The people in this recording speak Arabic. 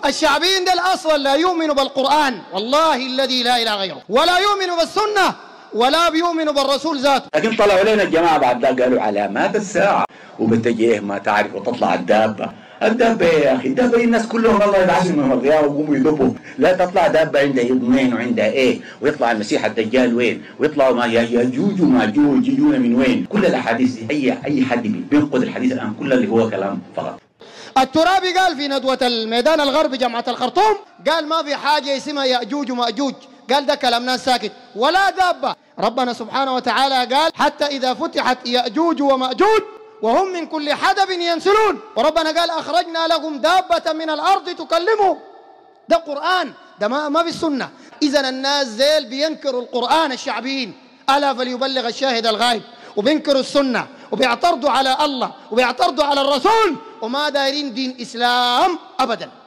الشعبيين دول أصلا لا يؤمنوا بالقرآن والله الذي لا إله غيره، ولا يؤمنوا بالسنة، ولا بيؤمنوا بالرسول ذاته. لكن طلعوا علينا الجماعة بعد ذلك قالوا علامات الساعة وبتجيه ما تعرف وتطلع الدابة. الدابة يا أخي، الدابة الناس كلهم الله يبعثهم من القيامة ويقوموا يدبوا، لا تطلع دابة عندها يضمين وعندها إيه، ويطلع المسيح الدجال وين، ويطلعوا ما يجوج وماجوج يجون من وين. كل الأحاديث دي أي حد بينقد الحديث الآن كل اللي هو كلام فقط. الترابي قال في ندوة الميدان الغربي جامعة الخرطوم، قال ما في حاجة اسمها يأجوج ومأجوج، قال ده كلام ناس ساكت ولا دابة. ربنا سبحانه وتعالى قال حتى إذا فتحت يأجوج ومأجوج وهم من كل حدب ينسلون، وربنا قال أخرجنا لهم دابة من الأرض تكلمهم. ده قرآن، ده ما في السنة. إذن الناس ذيل بينكروا القرآن الشعبيين، ألا فليبلغ الشاهد الغائب، وبينكروا السنة وبيعترضوا على الله وبيعترضوا على الرسول، وما دايرين دين إسلام أبدا.